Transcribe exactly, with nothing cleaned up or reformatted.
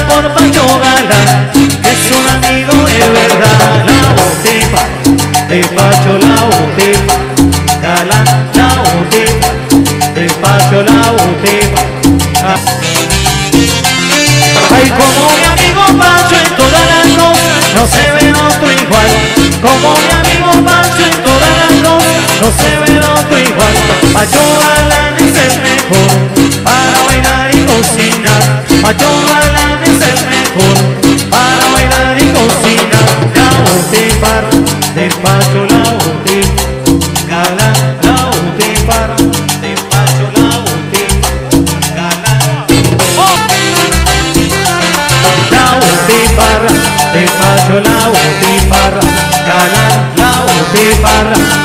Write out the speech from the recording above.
por Pacho Galán, que es un amigo de verdad. La butifarra de Pacho, la butifarra Galán, la butifarra de Pacho, la butifarra. Ay, como mi amigo Pacho en todas las cosas, no se ve otro igual. Como mi amigo Pacho en todas las cosas, no se ve otro igual. Pacho Galán es el mejor para bailar y cocinar. Pacho Galán es el mejor para bailar y cocinar. La butifarra de Pacho, la butifarra Galán, la butifarra de Pacho, la butifarra Galán. ¡Oh! La butifarra de Pacho, la butifarra Galán, la butifarra